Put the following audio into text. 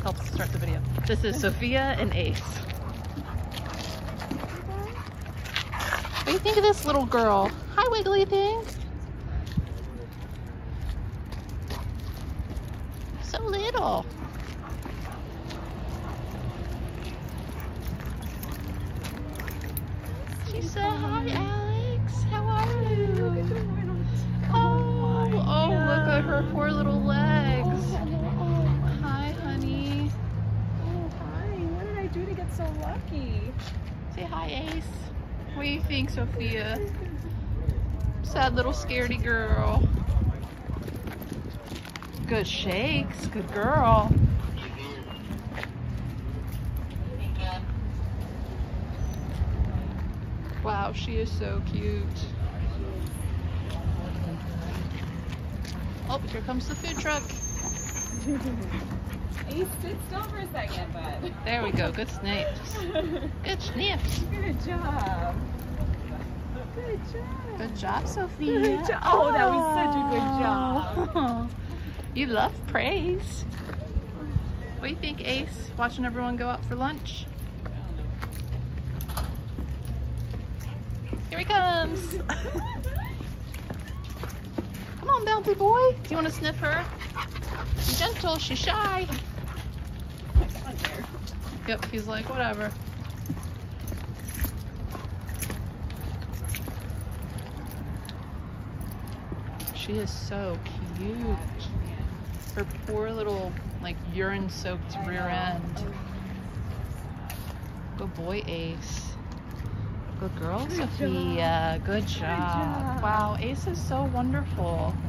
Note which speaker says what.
Speaker 1: help start the video. This is Sophia and Ace. What do you think of this little girl? Hi, Wiggly thing. So little. She said, hi, Alex. How are you? Oh, look at her 4 little legs. Hi, honey.
Speaker 2: Oh, hi. What did I do to get so lucky?
Speaker 1: Say hi, Ace. What do you think, Sophia? Sad little scaredy girl. Good shakes. Good girl. Wow, she is so cute. Oh, here comes the food truck.
Speaker 2: Ace, sit still for a second, bud.
Speaker 1: There we go. Good sniffs. Good sniffs.
Speaker 2: Good job. Good job.
Speaker 1: Good job, Sophia.
Speaker 2: Good job. Oh, that was such a good job.
Speaker 1: You love praise. What do you think, Ace? Watching everyone go out for lunch? Here he comes. Come on, Bounty boy. Do you want to sniff her? She's gentle. She's shy. Yep, he's like, whatever. She is so cute. Her poor little, like, urine-soaked rear end. Good boy, Ace. Good girl, Sophia. Good job. Wow, Ace is so wonderful.